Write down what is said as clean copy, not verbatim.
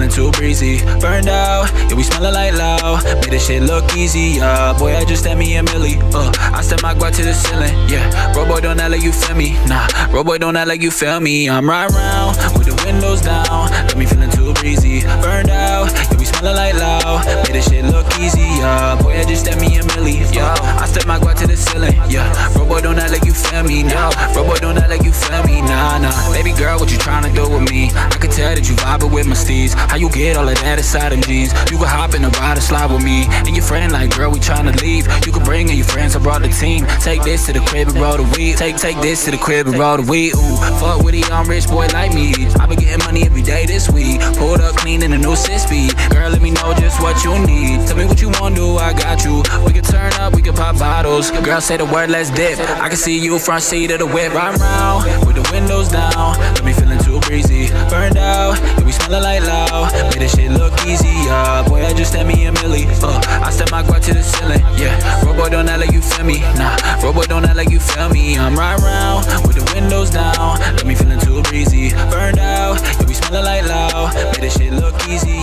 feeling too breezy. Burned out, yeah, we smelling like loud. Made this shit look easy, boy, I just sent me a milli. I step my guap to the ceiling, yeah. Bro, boy, don't act like you feel me, nah. Bro, boy, don't act like you feel me. I'm right round with the windows down. Got me feeling too breezy. Burned out, yeah, we smelling like loud. Made this shit look easy, boy, I just sent me a milli. I step my guap to the ceiling, yeah. Bro, boy, don't act like you feel me, nah. Bro, boy, don't act like you feel me, nah. Baby girl, what you tryna do with me? I could tell that you vibing with my steez. How you get all of that inside them jeans? You can hop in the ride and slide with me and your friend like, girl, we tryna leave. You can bring in your friends, I brought the team. Take this to the crib and roll the weed. Take this to the crib and roll the weed. Ooh, fuck with a young rich boy like me. I been getting money every day this week. Pulled up clean in a new 6-speed. Girl, let me know just what you need. Tell me what you wanna do, I got you. We can turn up, we can pop bottles. Girl, say the word, let's dip. I can see you front seat of the whip. Right round with the windows down. Got me feeling too breezy. Burned out, yeah, we smelling like loud. Made this shit look easy, boy, I just sent me a milli. I step my guap to the ceiling, yeah. Bro, boy, don't act like you feel me, nah. Bro, boy, don't act like you feel me. I'm right round with the windows down. Got me feeling too breezy. Burned out, yeah, we smelling like loud. Made this shit look easy,